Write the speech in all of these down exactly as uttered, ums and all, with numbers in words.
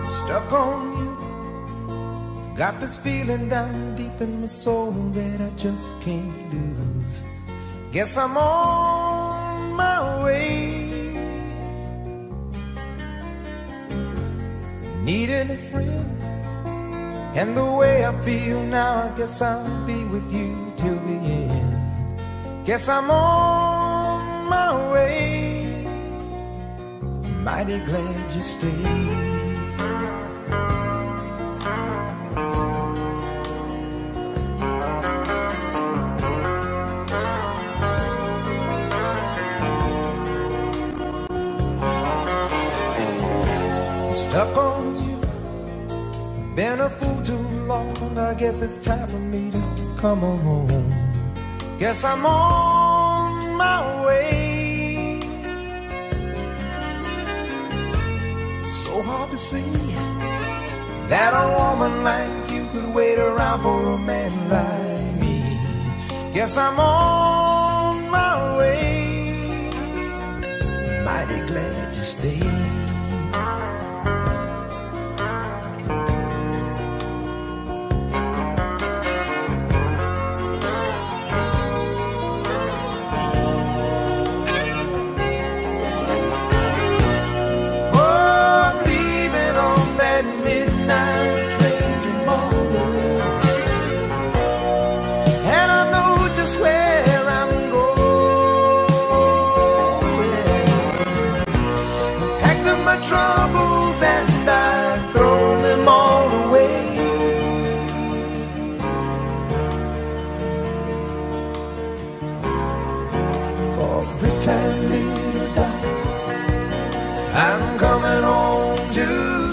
Stuck on you. Got this feeling down deep in my soul that I just can't lose. Guess I'm on my way. Needing a friend, and the way I feel now, I guess I'll be with you till the end. Guess I'm on my way. Mighty glad you stayed. Stuck on you, been a fool too long. I guess it's time for me to come on home. Guess I'm on my way. So hard to see that a woman like you could wait around for a man like me. Guess I'm on my way. Mighty glad you stayed. Troubles and I throw them all away. Cause this time, little darling, I'm coming home to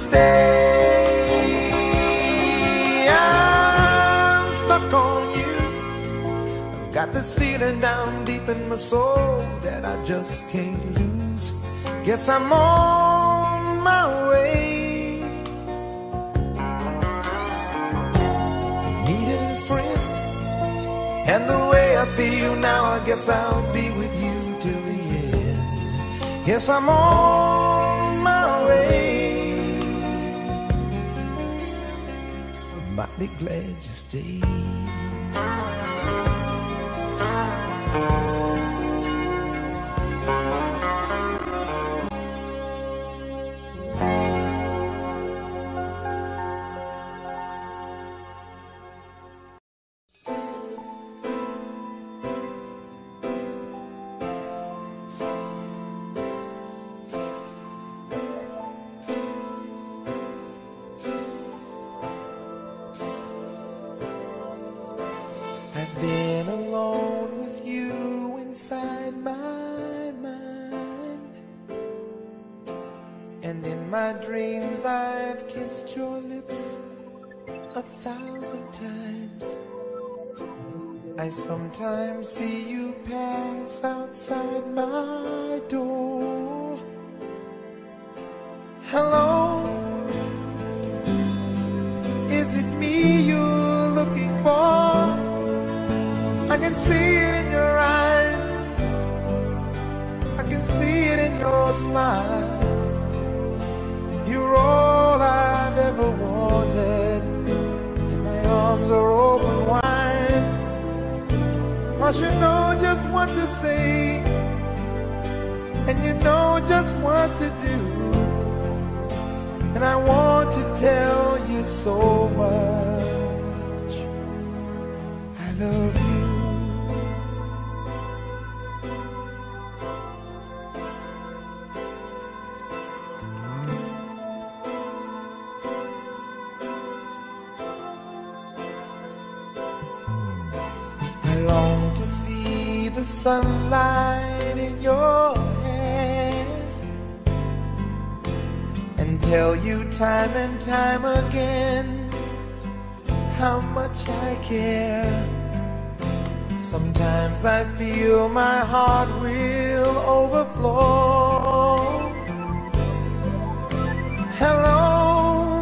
stay. I'm stuck on you. I've got this feeling down deep in my soul that I just can't lose. Guess I'm on my way. Needed a friend, and the way I feel now, I guess I'll be with you till the end. Yes, I'm on my way. I'm mighty glad you stayed. Been alone with you inside my mind, and in my dreams I've kissed your lips a thousand times. I sometimes see you pass outside my door. Hello, is it me you're looking for? I can see it in your eyes, I can see it in your smile. You're all I've ever wanted, and my arms are open wide. Cause you know just what to say, and you know just what to do, and I want to tell you so much I love you. I long to see the sunlight in your hair and tell you time and time again how much I care. Sometimes I feel my heart will overflow. Hello,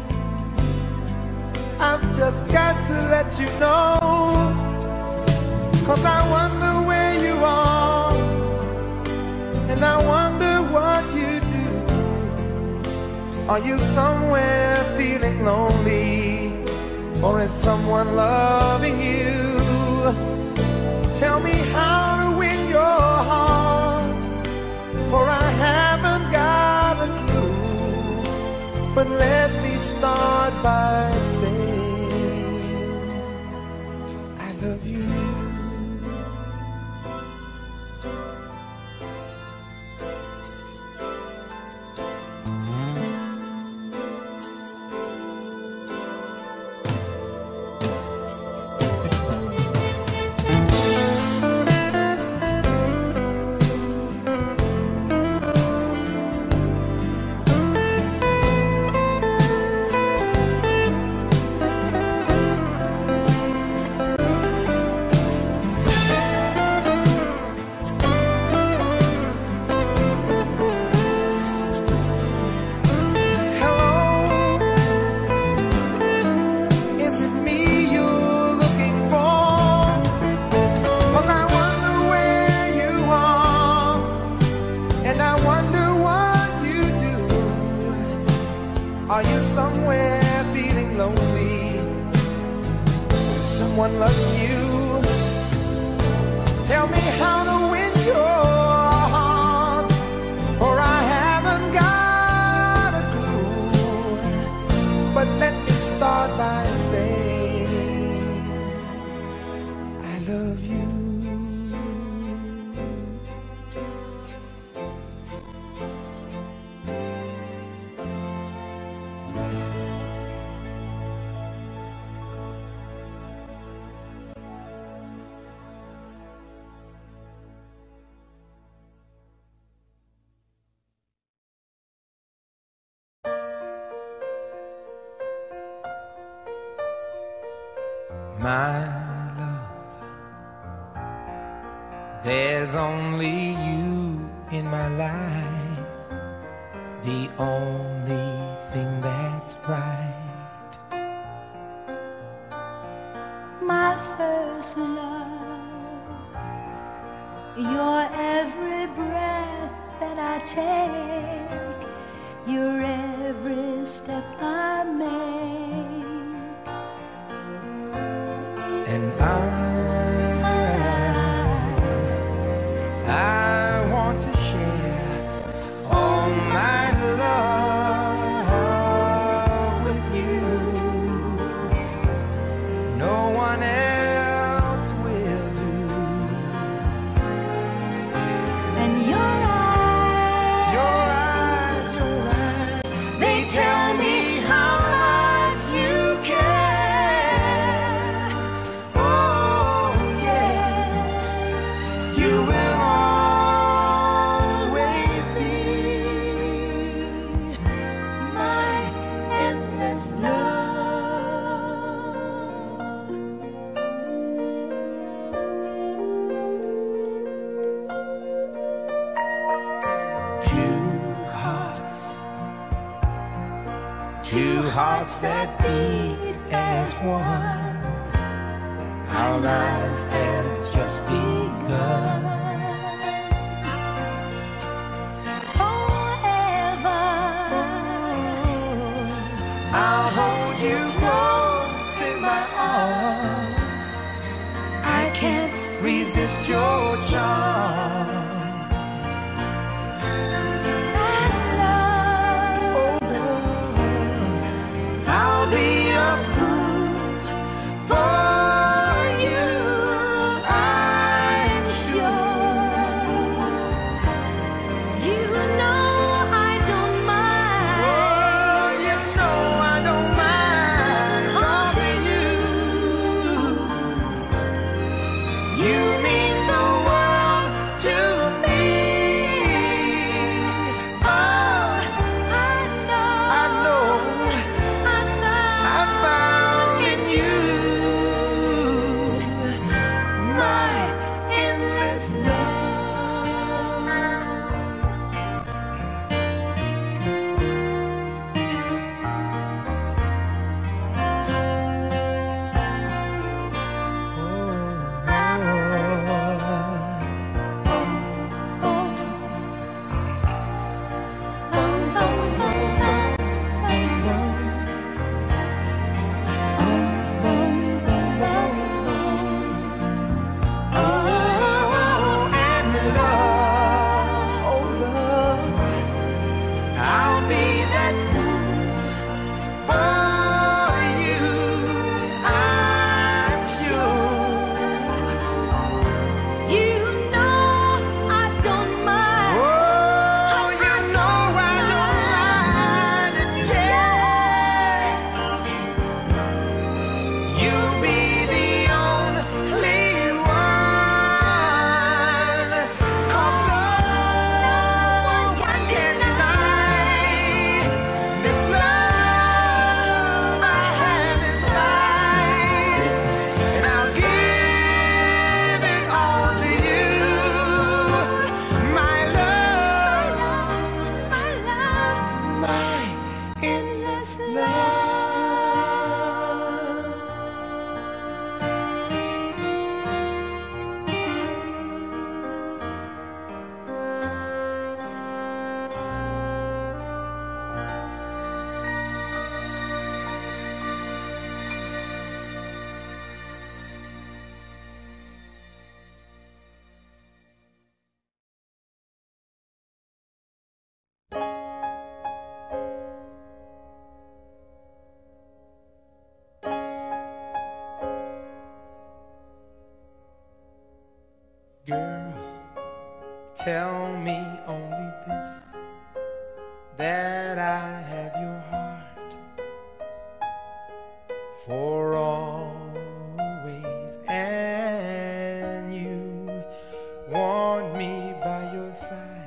I've just got to let you know, 'cause I wonder where you are, and I wonder what you do. Are you somewhere feeling lonely? Or is someone loving you? Tell me how to win your heart, for I haven't got a clue. But let me start by saying I love you. Are you somewhere feeling lonely? Is someone loving you? Tell me how to win your heart, for I haven't got a clue. But let me start by saying I love you. My love, there's only you in my life, the only thing that's right. My first love, your every breath that I take, your every step I make. And I, I want to share all my love with you. No one else will do. And your eyes, your eyes, your eyes, they tell me how much you care. Two hearts that beat as one. Our lives have just begun. Forever, I'll hold you close in my arms. I can't resist your charms. I'll be a fool for you, I'm sure. you know I don't mind. Oh, you know I don't mind. 'Cause you, you mean the world tell me only this, that I have your heart for always, and you want me by your side,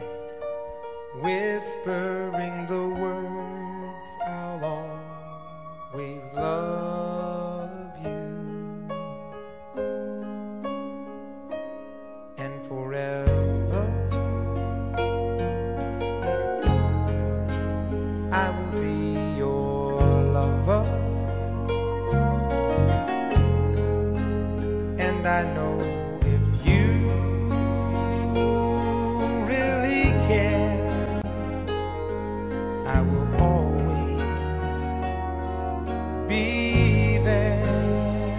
whispering the words, I'll always love you, and forever I will be your lover. And I know if you really care, I will always be there.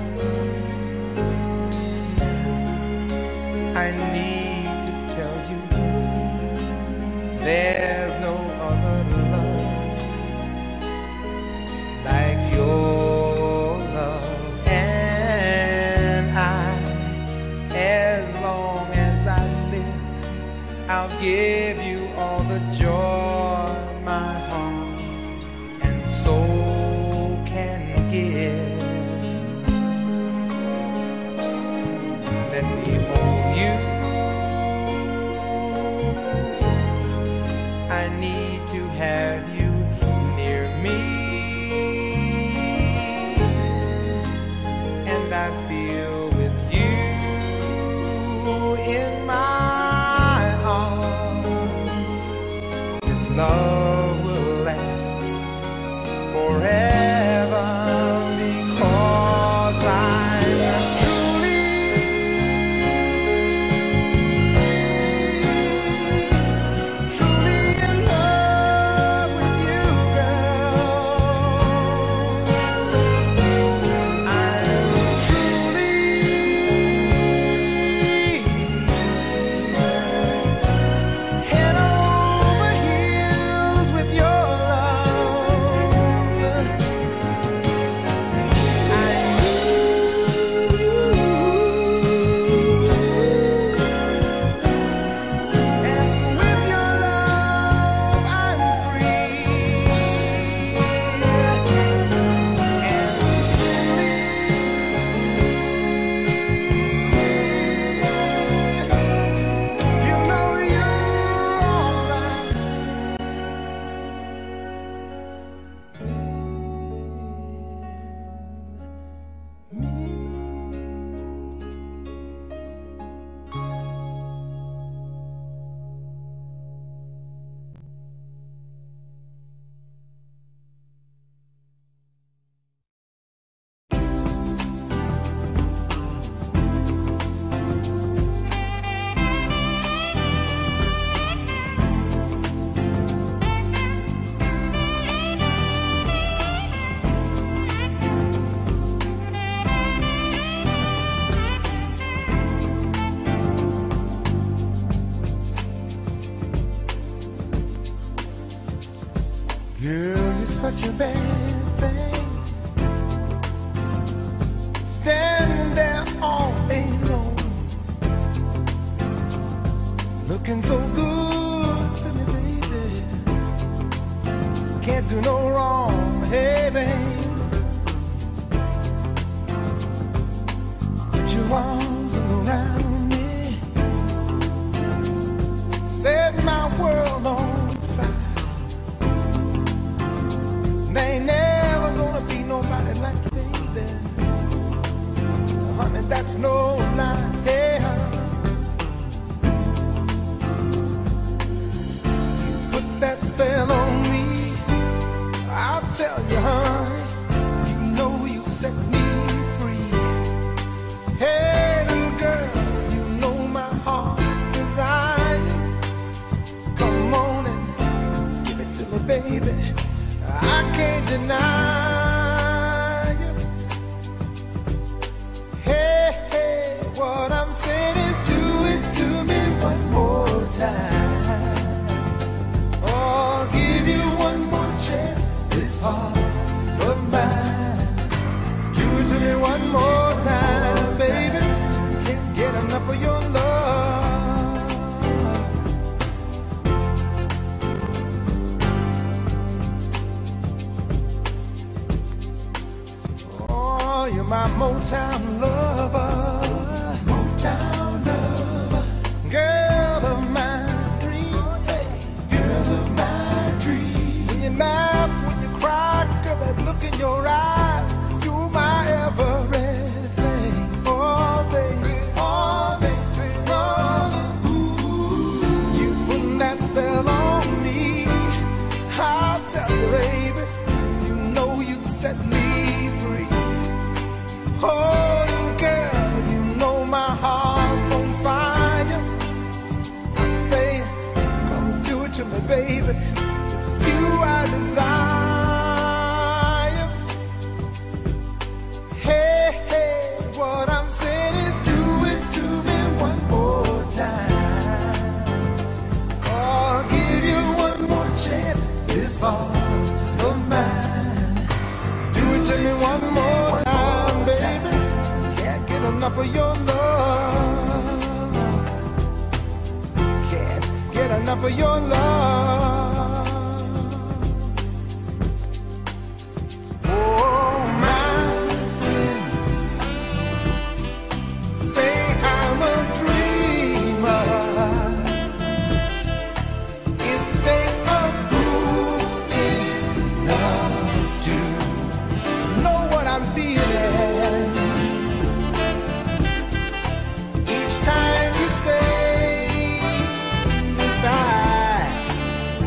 I need to tell you this, there's no other love like your love, and I, as long as I live, I'll give you all the joy my heart and soul can give. Let me hold you, I need to have you near me, and I feel with you in my arms, this love will last forever, because I'm truly, truly in love with you, girl. I'm truly head over heels with your love. I and with your love I'm free, and truly, you know you're alright. Girl, you're such a bad thing, standing there all day long, looking so good to me, baby. Can't do no wrong, hey, babe. Put your arms around me, set my world on fire. There ain't never gonna be nobody like you, baby. Honey, that's no lie, yeah. Put that spell on me, I'll tell you, honey, you know you set me free. Hey, little girl, you know my heart's desire. Come on and give it to me, baby. I can't deny you. Hey, hey, what I'm saying is do it to me one more time. Oh, give you one more chance, this heart of mine. Do it to me one more time, baby. Can't get enough of your love. Motown lover, Motown lover, girl of my dreams, hey, girl of my dreams. When you laugh, when you cry, girl, that look in your eyes, you're my everything. Oh, baby, oh, baby, oh, ooh, you put that spell on me. I'll tell you, baby, you know you set me free. Oh, girl, you know my heart's on fire. I'm saying, come do it to me, baby. It's you I desire. Hey, hey, what I'm saying is do it to me one more time. Oh, I'll give you one more chance, this heart of mine. Do it to me one more time, baby. Can't get enough of your love. Can't get enough of your love. Oh, my friends say I'm a dreamer. It takes a fool in love to know what I'm feeling. Each time you say goodbye,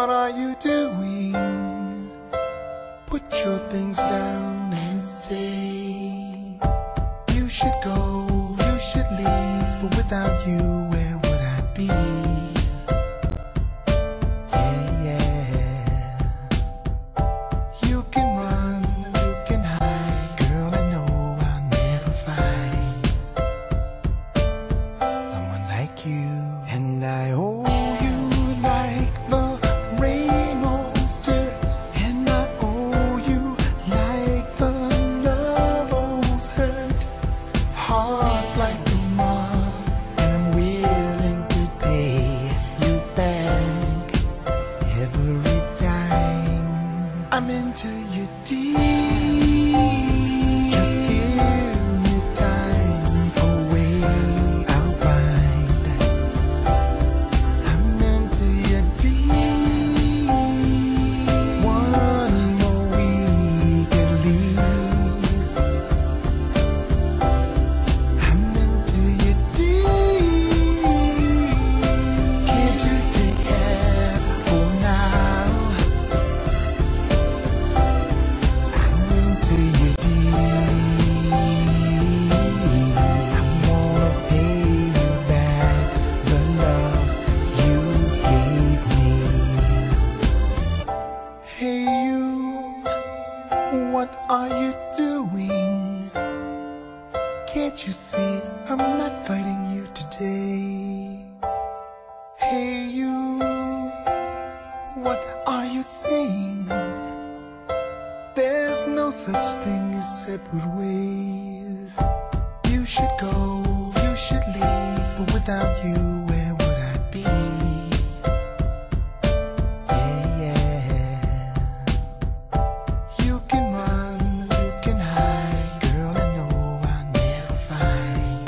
what are you doing? Put your things down and stay. You should go, you should leave, but without you, where would I be? Yeah, yeah. You can run, you can hide, girl, I know I'll never find someone like you. And I owe you like the rain monster, and I owe you like the love always hurt. Hearts like the mob, and I'm willing to pay you back every time. I'm into you deep. Just give me time away, I'll find. I'm into you deep. One more week at least. I'm into you deep. Can't you take half for now? I'm into you deep. I wanna pay you back the love you gave me. Hey you, what are you doing? Can't you see I'm not fighting you today? Hey you, what are you saying? There's no such thing as separate ways. You should go, you should leave, but without you, where would I be? Yeah, yeah. You can run, you can hide, girl, I know I'll never find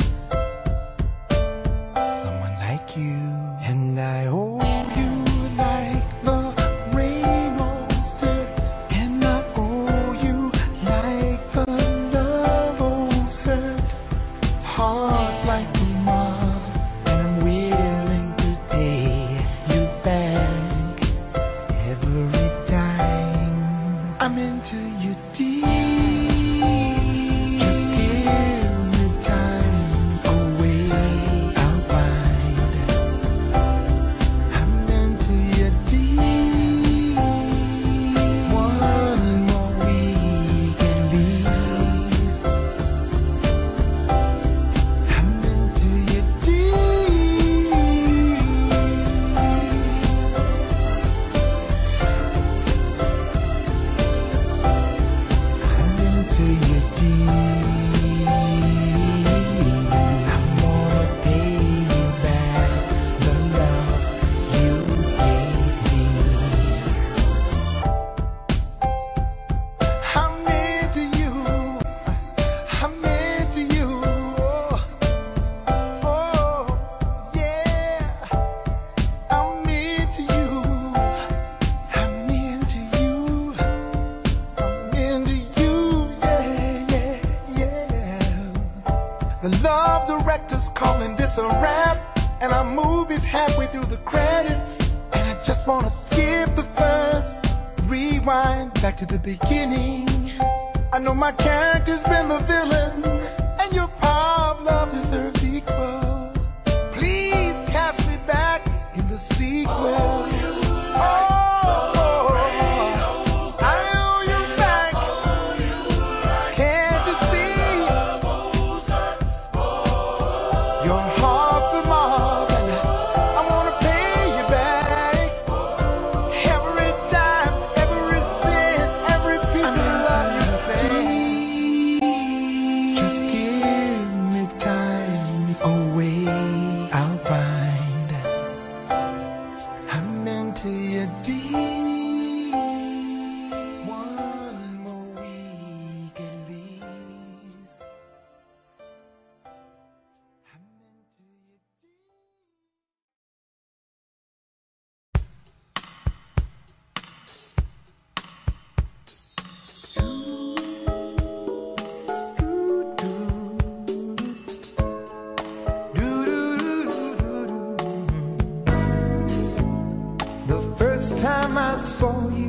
someone like you. And I owe you like the rain monster, and I owe you like the love always hurt. Hearts like the mob, and I'm willing to pay you back every time. I'm into you deep. Just give me time away, I'll find. I'm into you deep. One more week at least. I'm into you deep. I'm into you deep. I wanna pay you back the love you gave me. I'm into you. I'm into you. Oh, oh, yeah. I'm into you. I'm into you. I'm into you. Yeah, yeah, yeah. The love director's calling this a wrap, and our movie's halfway through the credits. And I just wanna skip the first, rewind back to the beginning. I know my character's been the villain, and your pop love deserves equal. Please cast me back in the sequel. Oh, I owe you back. Can't you see? Your heart's the mob, and I wanna pay you back every time, every cent, every piece of love you spend. Just give me time away, I'll find. I'm first time I saw you,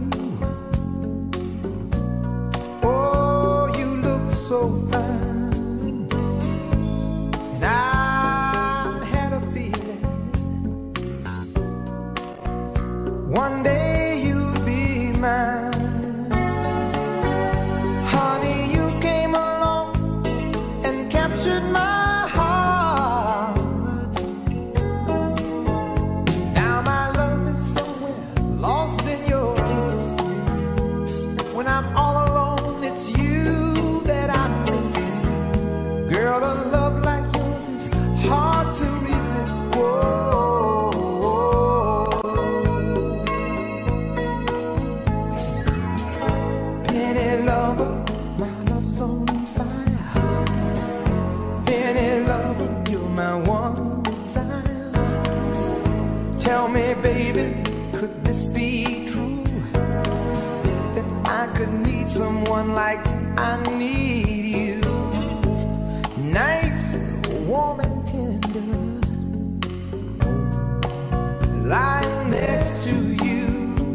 oh, you looked so fine, and I had a feeling one day you'd be mine. Honey, you came along and captured my heart. Now my love is somewhere lost in your kiss. When I'm all alone, it's you that I miss. Girl, a love like yours is hard to resist. Whoa, penny lover, my love's on fire. Penny lover, you're my one desire. Tell me, baby, could this be true? That I could need someone like I need you. Nights warm and tender, lying next to you.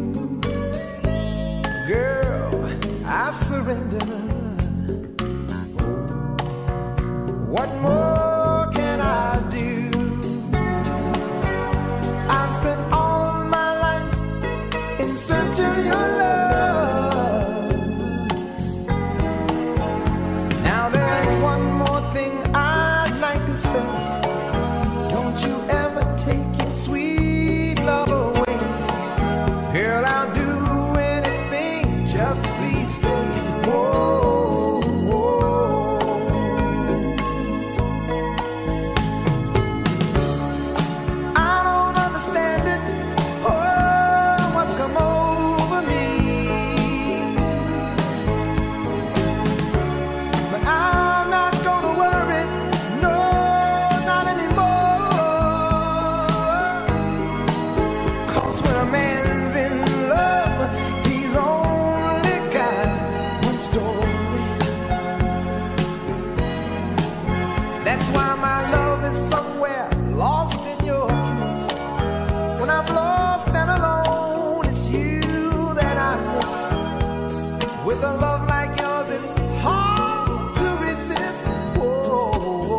Girl, I surrender. What more can I do? I've spent all of my life in search of your love. Now there's one more thing I'd like to say. Don't you ever take your sweet love away. Girl, I'll do anything, just please stay. Whoa, whoa. I don't understand it, oh, what's come over me. But I'm not gonna worry, no, not anymore. 'Cause when a man's in love, he's only got one story. That's why my love is somewhere lost in your kiss. When I'm lost and alone, it's you that I miss. With a love like yours, it's hard to resist. Whoa,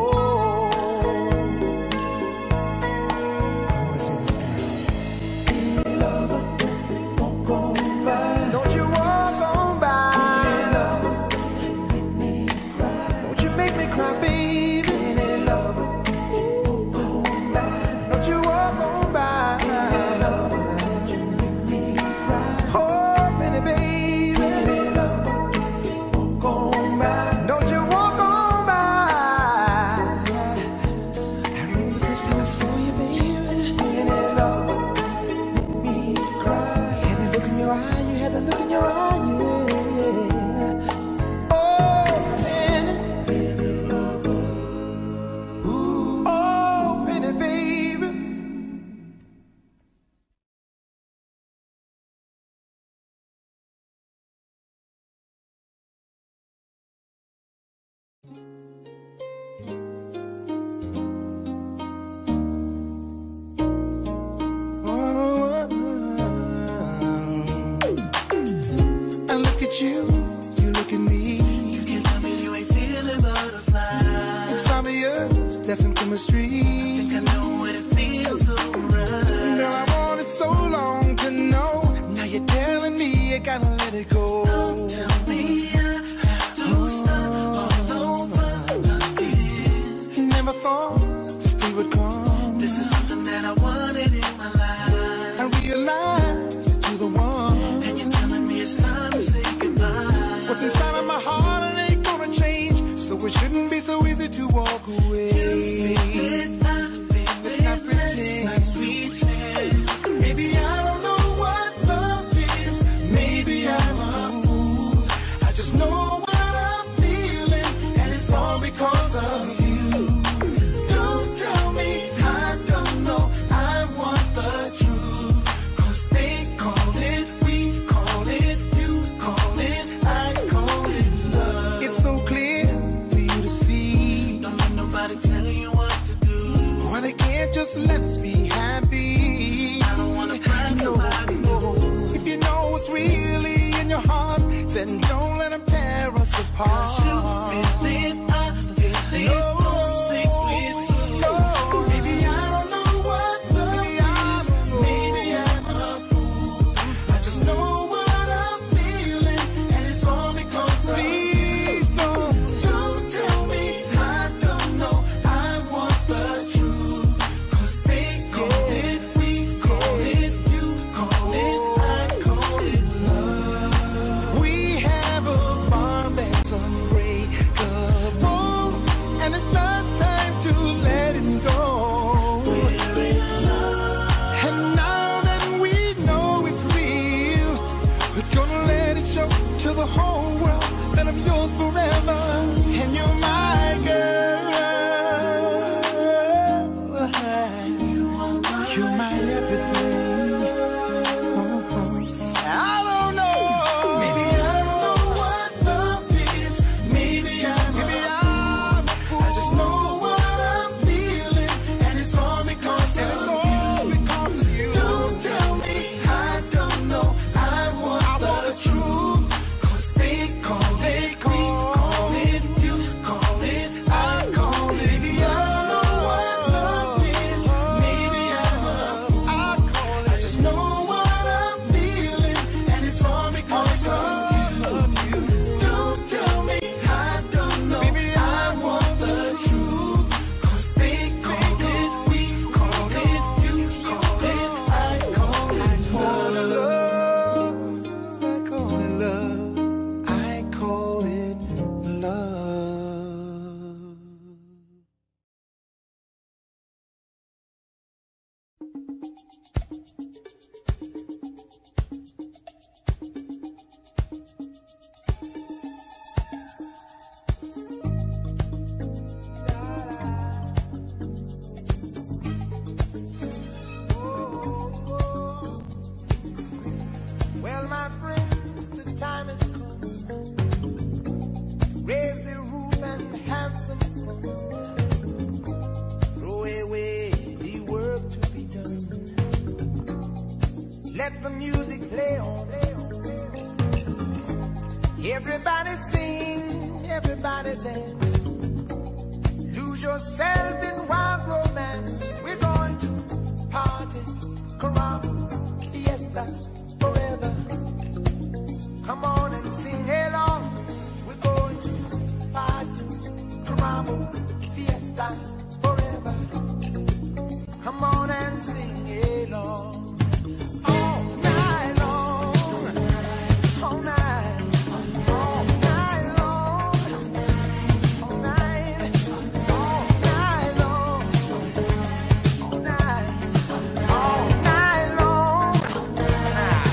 I wanna say this to you. Hey, lover, walk on by. Don't you walk on by. Hey, lover, make me cry. Don't you make me cry, baby. Hey, lover, walk on by. Don't you walk on by. Hey, lover, don't you make me cry. Oh, penny baby. Hey, lover, walk on by. Don't you walk on by. I remember the first time I saw you, baby. Penny lover, make me cry. You had that look in your eye, you had that look in your eye, yeah. Oh, penny, penny lover. Ooh, oh, penny baby. I look at you, you look at me. You can tell me you ain't feeling butterflies. It's obvious there's some chemistry. Think I know what it feels so right. Girl, I wanted so long to know. Now you're telling me you gotta let it go. Don't tell me I have to start all over again. Never thought this day would come. This is something that I wanted in my life. I realized that you're the one. And you're telling me it's time to say goodbye. What's inside of my heart, it ain't gonna change. So it shouldn't be so easy to walk away. Let's not pretend. Maybe I don't know what love is. Maybe I'm a fool. I just know what I'm feeling, and it's all because of you. Don't tell me I don't know. I want the truth. 'Cause they call it, we call it, you call it, I call it love. It's so clear for you to see. Don't let nobody tell forever, and you're my girl. You're my everything. Well, my friends, the time has come. Raise the roof and have some fun. Throw away the work to be done. Let the music play on. Everybody sing, everybody dance. Lose yourself in wild romance. We're going to party, caramba, fiesta, forever. Come on and sing along. We're going to party, caramba, fiesta, forever. Come on and sing along. All night long, all night, all night long, all night, all night long, all night, all night long.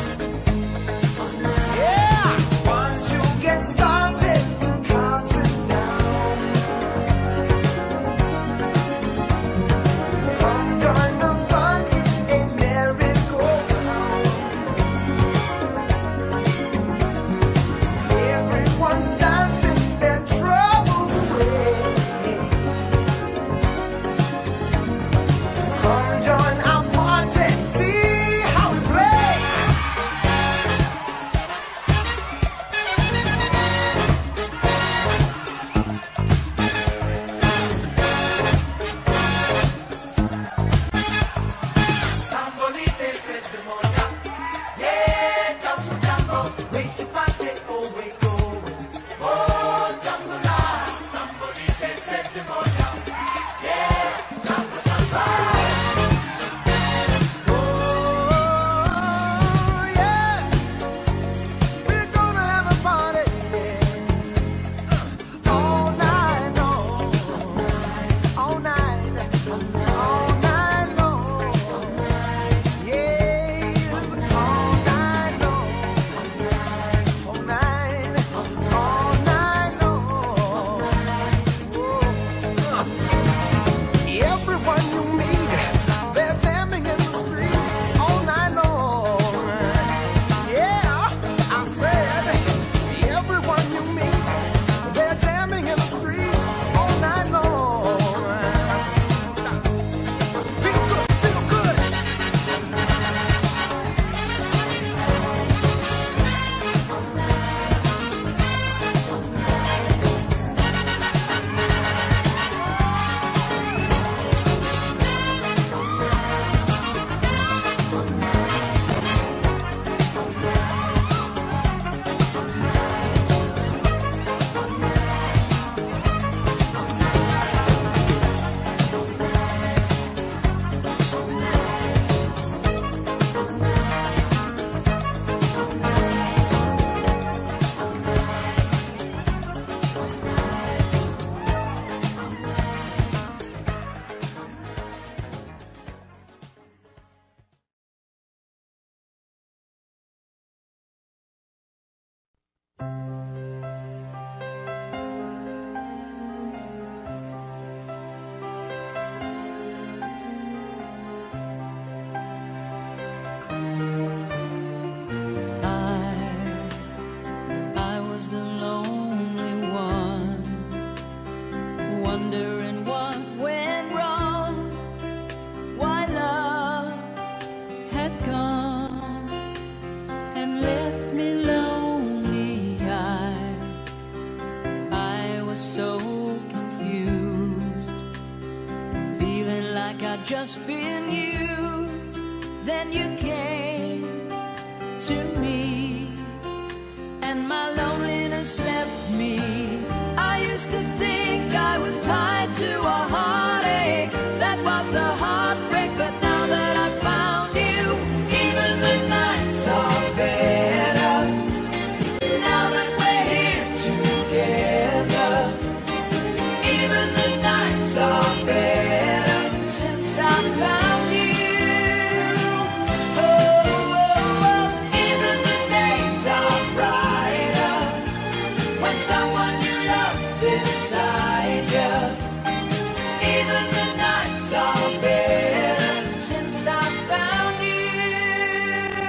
just been you. Then you came to me, and my loneliness left me. I used to think I was tied to a heartache. That was the heartbreak, but now that I found you, even the nights are better. Now that we're here together, even the nights are better since I found you. Oh, oh, oh. Even the days are brighter when someone you love beside you. Even the nights are better since I found you.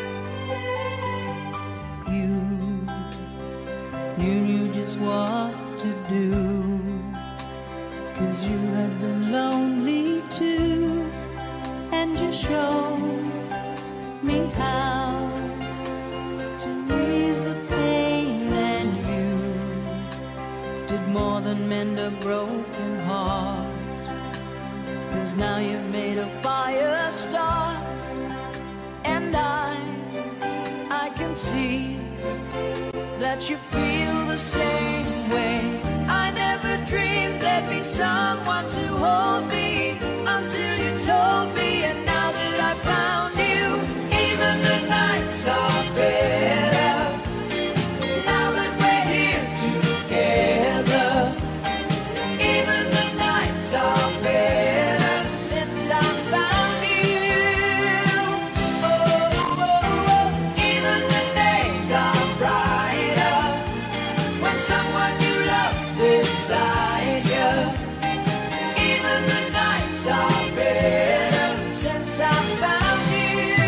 You, you knew just what to do, 'cause you had been lonely too, and you showed me how to ease the pain, and you did more than mend a broken heart. 'Cause now you've made a fire start, and I, I can see that you feel the same way. I never dreamed there'd be someone to hold me until you told me, and now that I found you, even the nights are better. Now that we're here together, even the nights are better since I found you. Oh, oh, oh. Even the days are brighter when someone you love beside you. Even the nights are better since I found you.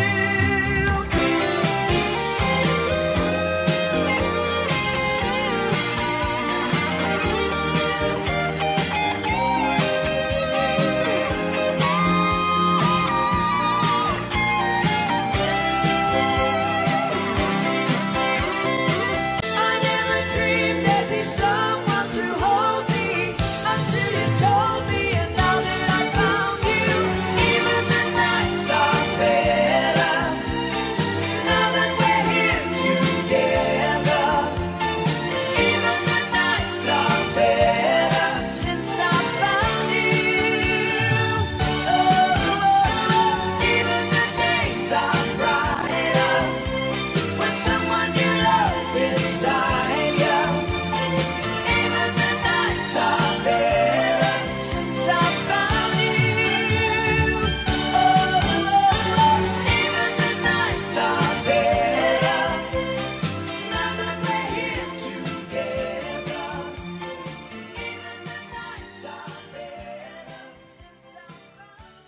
I never dreamed there'd be someone to hold me until you told me, and now that I found you, even the nights are better. Now that we're here together, even the nights are better since I found you. Oh, oh, oh. Even the days are brighter when someone you love beside you. Even the nights are better since I found you. Oh, oh, oh. Even the nights are better. Now that we're here together, even the nights are better since I found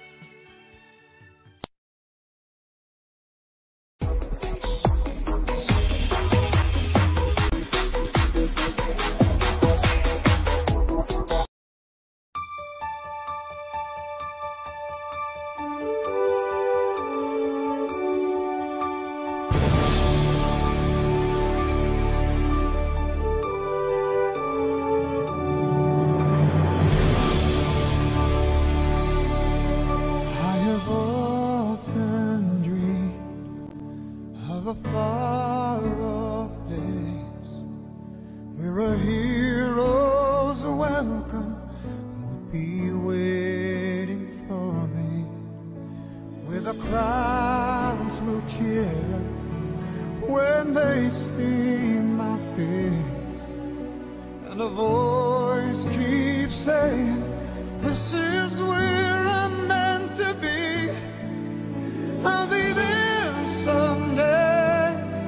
I have often dreamed of a far-off place where a hero's welcome would be waiting for me, where the crowds will cheer when they see my face, and a voice keeps saying, "This is where I'm meant to be. I'll be there someday.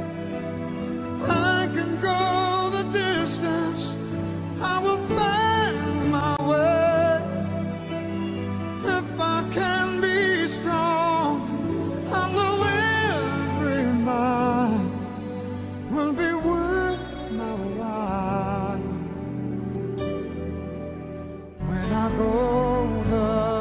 I can go the distance. I will find my way. If I can be strong, I know every mile will be worth my while. When I go the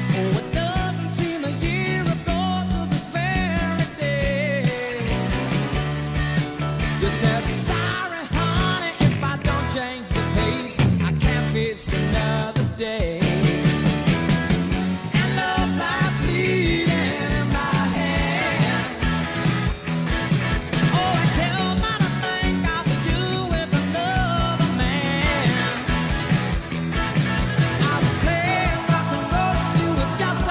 Oh, it doesn't seem a year ago to this very day. You said, sorry, honey, if I don't change the pace, I can't face another day. And love like bleeding in my hand. Oh, I tell my to think of you with another man. I was playing rock and roll, you were just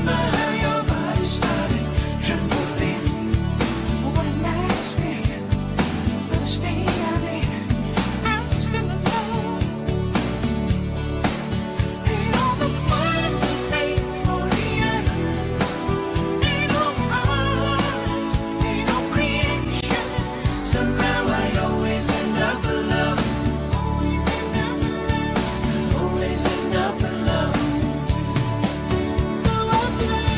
Always end up alone. So I play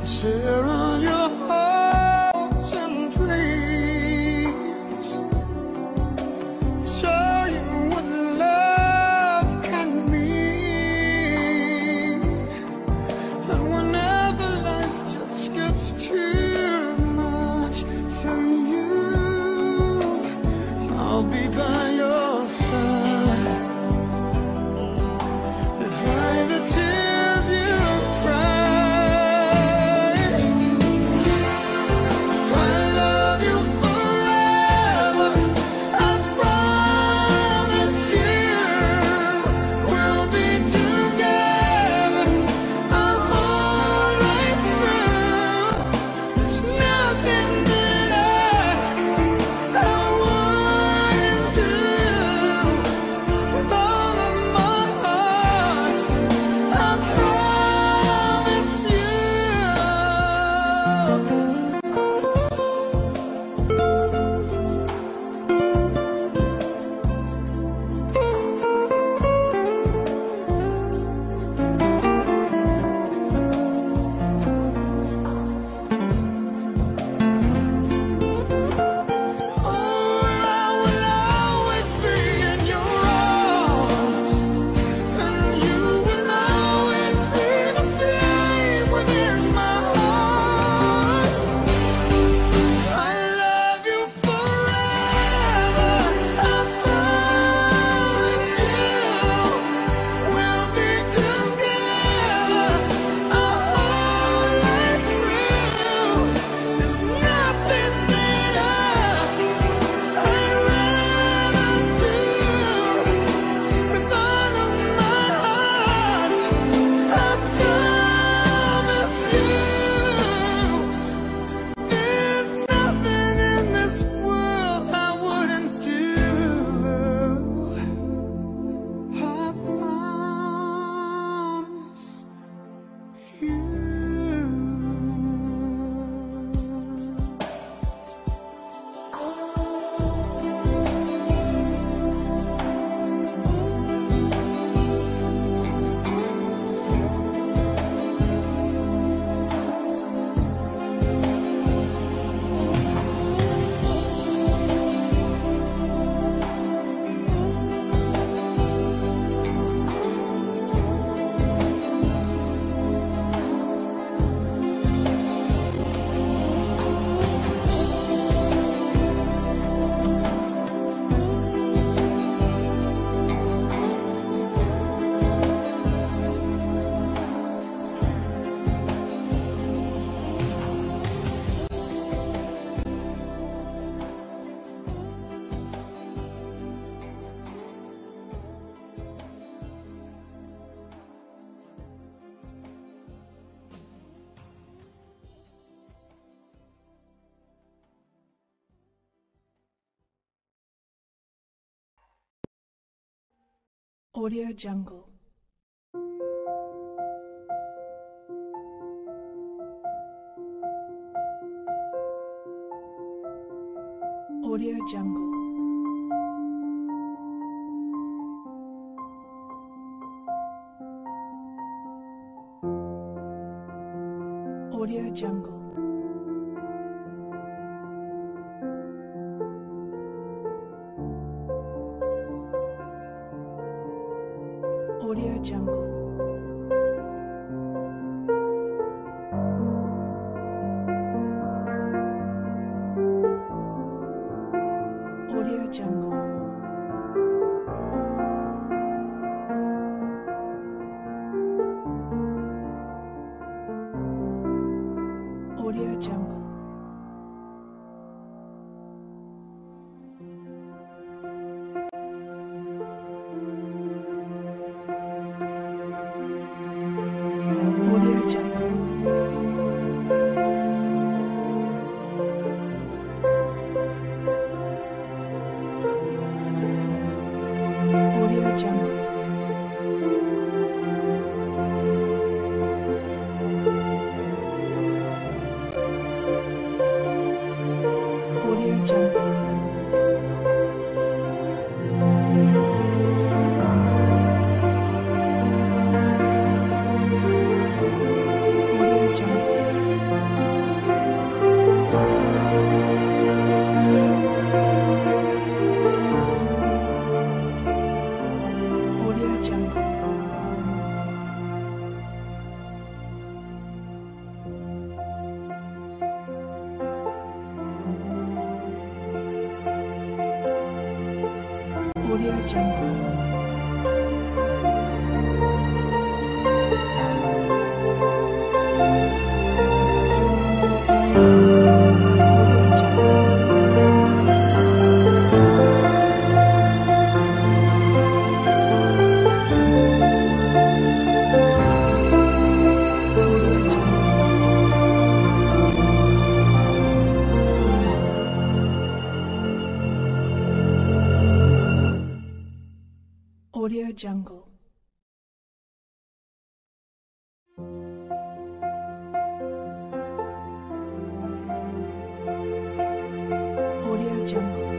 share all your hopes and dreams, show you what love can mean. And whenever life just gets too much for you, I'll be by your side to dry the tears you cry. I love you forever. I promise you we'll be together our whole life through. There's nothing that I, I wouldn't do. With all of my heart, I promise you. Oh, and I will always be in your arms, and you will always be the flame within my heart. I love you forever. I promise you we'll be together our whole life through. There's nothing that I, I'd rather do. With all of my heart, I promise you. There's nothing in this world I wouldn't do. I promise you. Audio Jungle. Audio Jungle. Audio Jungle. Audio Jungle. Audio Jungle. Audio Jungle. Audio Jungle. Audio Jungle. Audio Audio Jungle. Audio Jungle.